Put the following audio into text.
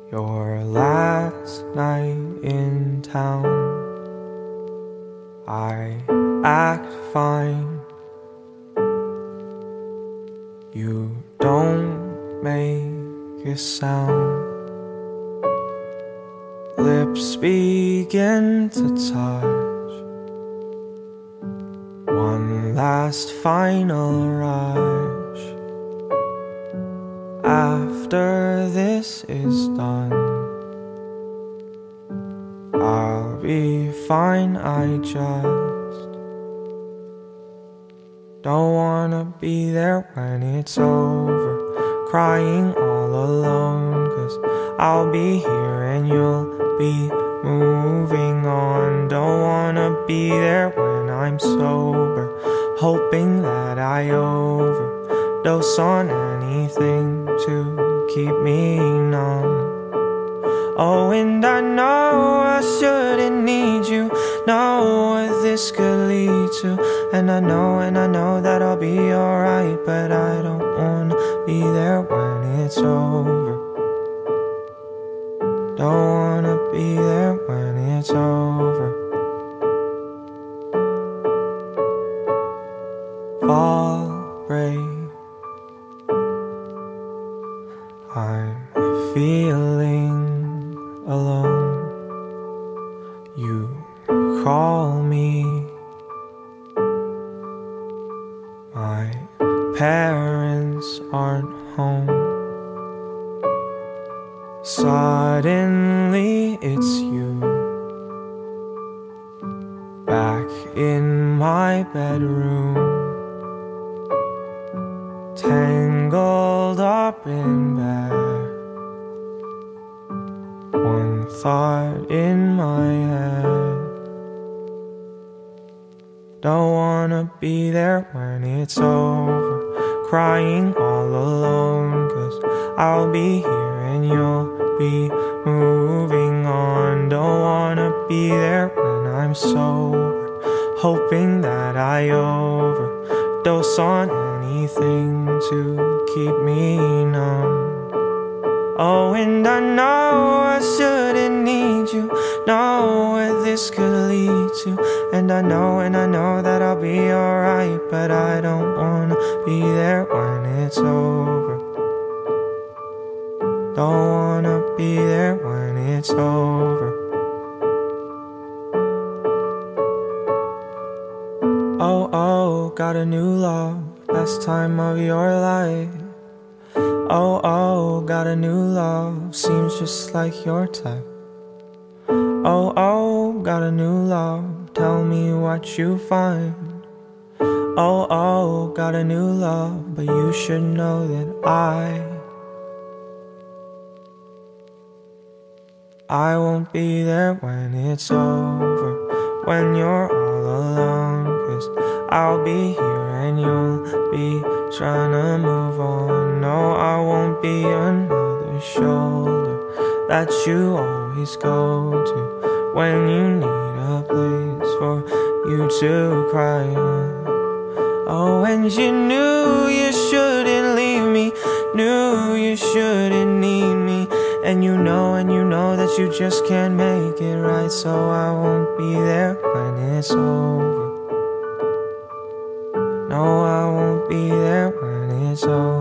Your last night in town, I act fine. You don't make a sound. Lips begin to touch. One last final rush. After this is done, I'll be fine. I just don't wanna be there when it's over, crying all alone. 'Cause I'll be here and you'll be moving on. Don't wanna be there when I'm sober, hoping that I overdose on anything to keep me numb. Oh, and I know I shouldn't need you, know what this could lead to. And I know that I'll be alright, but I don't wanna be there when it's over. Don't wanna be there when it's over. Fall break, I'm feeling alone. You call me. My parents aren't home. Suddenly it's you, back in my bedroom, tangled up in bed. One thought in my head, don't wanna be there when it's over, crying all alone. 'Cause I'll be here and you'll be moving on. Don't wanna be there when I'm sober, hoping that I overdose on anything to keep me numb. Oh, and I know I shouldn't need you, know what this could lead to. And I know that I'll be alright, but I don't wanna be there when it's over. Don't wanna be there when it's over. Oh, oh, got a new love, best time of your life. Oh, oh, got a new love, seems just like your type. Oh, oh, got a new love, tell me what you find. Oh, oh, got a new love, but you should know that I won't be there when it's over, when you're all alone. 'Cause I'll be here and you'll be trying to move on. No, I won't be another shoulder that you always go to when you need a place for you to cry on. Oh, and you knew you shouldn't leave me, knew you shouldn't need me. And you know that you just can't make it right. So I won't be there when it's over. No, I won't be there when it's over.